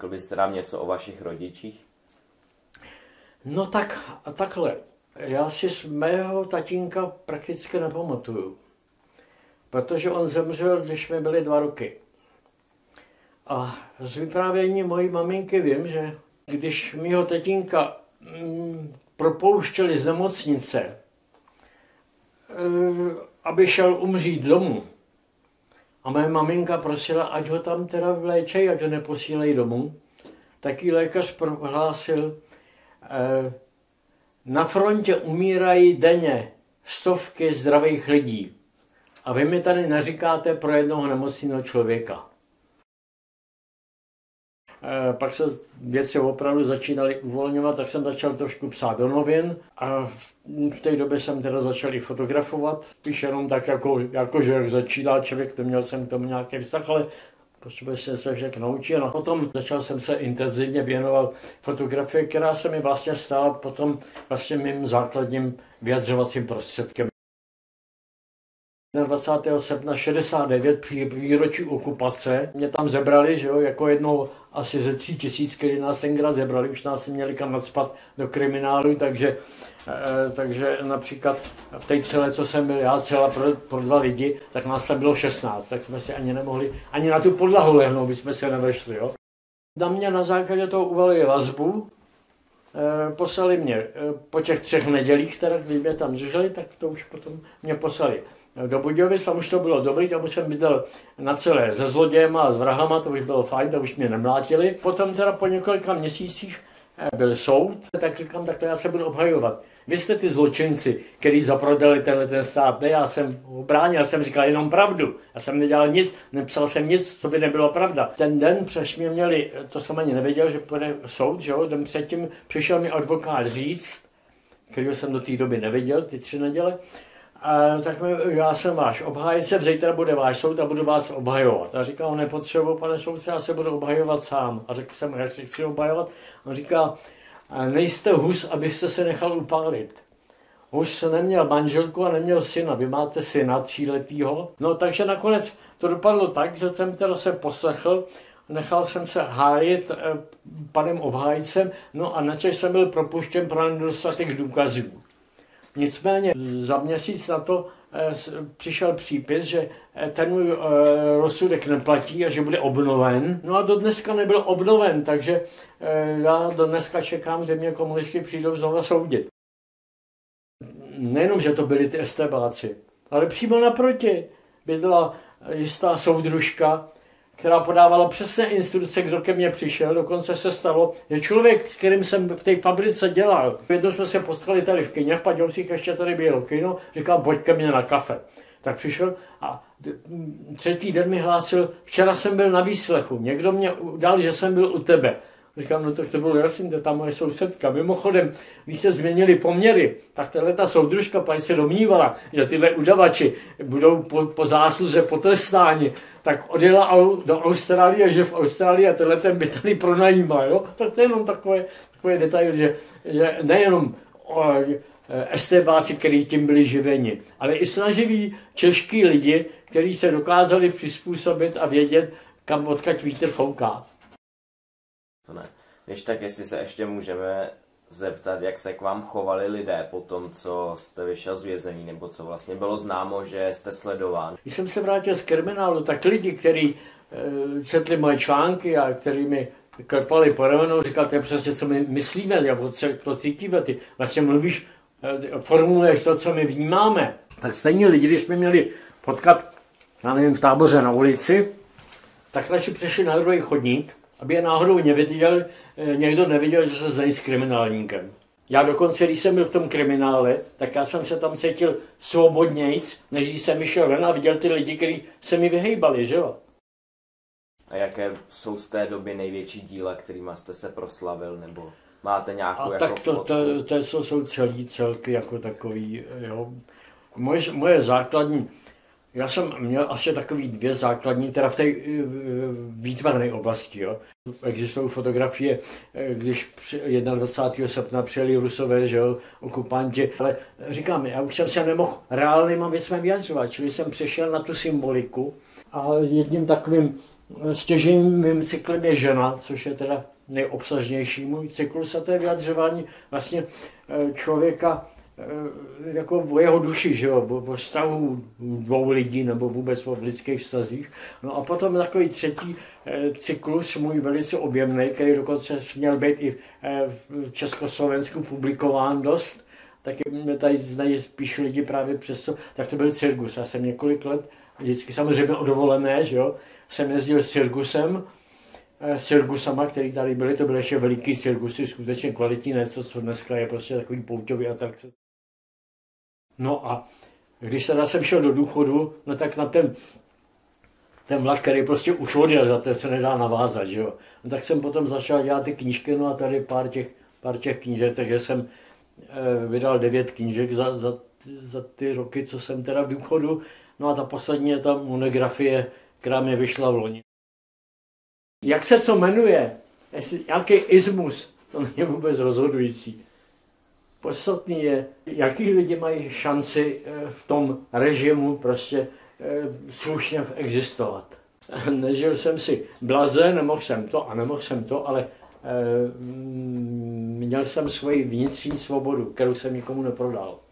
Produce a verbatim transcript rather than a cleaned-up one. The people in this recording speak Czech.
Řekl byste nám něco o vašich rodičích? No tak, takhle. Já si z mého tatínka prakticky nepamatuju. Protože on zemřel, když mi byly dva roky. A z vyprávění mojí maminky vím, že když mýho tatínka mm, propouštěli z nemocnice, e, aby šel umřít domů, a moje maminka prosila, ať ho tam teda vléčej, ať ho neposílej domů, tak jí lékař prohlásil, e, na frontě umírají denně stovky zdravých lidí. A vy mi tady neříkáte pro jednoho nemocného člověka. E, pak se věci opravdu začínaly uvolňovat, tak jsem začal trošku psát do novin a v té době jsem teda začal i fotografovat. Spíš jenom tak, jako, jako že jak začíná člověk, to měl jsem k tomu nějaký vztah, ale potřebuje se se však naučit. A potom začal jsem se intenzivně věnovat fotografii, která se mi vlastně stala potom vlastně mým základním vyjadřovacím prostředkem. dvacátého srpna šedesát devět při výročí okupace mě tam zebrali, že jo, jako jednou asi ze tří tisíc, který nás tenkrát zebrali, už nás měli kam nadspat do kriminálu, takže, e, takže například v té celé, co jsem byl já, celá pro, pro dva lidi, tak nás tam bylo šestnáct, tak jsme si ani nemohli, ani na tu podlahu lehnout, by jsme se nevešli, jo. Na mě na základě toho uvalili vazbu, e, poslali mě e, po těch třech nedělích, které mě tam drželi, tak to už potom mě poslali do Budějovic, tam už to bylo dobrý, tam už jsem bydlel na celé se zlodějema a s vrahama, to už bylo fajn, to už mě nemlátili. Potom teda po několika měsících byl soud, tak říkám, takhle já se budu obhajovat. Vy jste ty zločinci, kteří zaprodali tenhle ten stát, ne, já jsem obránil, já jsem říkal jenom pravdu. Já jsem nedělal nic, nepsal jsem nic, co by nebylo pravda. Ten den přeš mě měli, to jsem ani nevěděl, že půjde soud, že jo, den předtím přišel mi advokát říct, kterého jsem do té doby neviděl, ty tři neděle, a tak mi, já jsem váš obhájce, zítra bude váš soud a budu vás obhajovat. A říkal, nepotřebuji, pane soudce, já se budu obhajovat sám. A řekl jsem, jak si chci obhajovat. A říká, nejste hus, abyste se nechal upálit. Hus neměl manželku a neměl syna. Vy máte syna tříletýho. No takže nakonec to dopadlo tak, že jsem teda se poslechl, nechal jsem se hájit eh, panem obhájcem, no a načež jsem byl propuštěn pro nedostatek důkazů. Nicméně za měsíc na to e, přišel přípis, že ten můj e, rozsudek neplatí a že bude obnoven. No a do dneska nebyl obnoven, takže e, já do dneska čekám, že mě komunisti přijdou znovu soudit. Nejenom, že to byli ty estébáci, ale přímo naproti bydla jistá soudružka, která podávala přesné instrukce, kdo ke mně přišel. Dokonce se stalo, že člověk, s kterým jsem v té fabrice dělal, jednou jsme se potkali tady v kyně, v Padělcích ještě tady bylo kino, říkal, pojď ke mně na kafe. Tak přišel a třetí den mi hlásil, včera jsem byl na výslechu, někdo mě dal, že jsem byl u tebe. Říkám, no tak to bylo jasný, to je ta moje sousedka. Mimochodem, když se změnily poměry, tak tato soudružka paní se domnívala, že tyhle udavači budou po, po zásluze potrestáni, tak odjela do Austrálie, že v Austrálii tenhle ten byt tady pronajímá, jo? Tak to je jenom takové, takové detail, že, že nejenom o, estébáci, kteří tím byli živeni, ale i snaživí čeští lidi, kteří se dokázali přizpůsobit a vědět, kam odkud vítr fouká. To ne. Když tak, jestli se ještě můžeme zeptat, jak se k vám chovali lidé po tom, co jste vyšel z vězení, nebo co vlastně bylo známo, že jste sledován. Když jsem se vrátil z kriminálu, tak lidi, kteří e, četli moje články a kteří mi klepali po ramenou, říkali, to je přesně, co my myslíme, nebo co to cítíme, ty vlastně mluvíš, e, formuluješ to, co my vnímáme. Tak stejně lidi, když jsme měli potkat, já nevím, v Táboře na ulici, tak radši přešli na druhý chodník, aby je náhodou neviděl, někdo neviděl, že se znají s kriminálníkem. Já dokonce, když jsem byl v tom kriminále, tak já jsem se tam cítil svobodnějc, než když jsem vyšel ven a viděl ty lidi, kteří se mi vyhejbali, že jo. A jaké jsou z té doby největší díla, kterými jste se proslavil, nebo máte nějakou a jako tak to, fotku? to, to, to jsou celý celky jako takový, jo. Moje, moje základní, já jsem měl asi takový dvě základní, teda v té výtvarné oblasti. Jo. Existují fotografie, když dvacátého prvního srpna přijeli Rusové, že jo, okupanti. Ale říkám, já už jsem se nemohl reálnýma věcmi vyjadřovat, čili jsem přešel na tu symboliku a jedním takovým stěžejním mým cyklem je žena, což je teda nejobsažnější můj cyklus, a to je vyjadřování vlastně člověka jako o jeho duši, že jo, o, o vztahu dvou lidí nebo vůbec o lidských vztazích. No a potom takový třetí cyklus, můj velice objemný, který dokonce měl být i v Československu publikován dost, taky mě tady znají spíš lidi právě přesto, tak to byl cirkus. Já jsem několik let, vždycky samozřejmě o dovolené, že jo, jsem jezdil s cirkusem, s cirkusama, který tady byly, to byly ještě veliký cirkusy, skutečně kvalitní, ne co dneska je prostě takový pouťový atrakce. No a když teda jsem šel do důchodu, no tak na ten, ten vlak, který prostě už odjel, za to se nedá navázat, že jo. No tak jsem potom začal dělat ty knížky, no a tady pár těch, pár těch knížek, takže jsem eh, vydal devět knížek za, za, za ty roky, co jsem teda v důchodu. No a ta poslední je ta monografie, která mi vyšla v loni. Jak se to jmenuje? Jestli nějaký ismus, to není vůbec rozhodující. Podstatný je, jaký lidi mají šanci v tom režimu prostě slušně existovat. Nežil jsem si blaze, nemohl jsem to a nemohl jsem to, ale měl jsem svoji vnitřní svobodu, kterou jsem nikomu neprodal.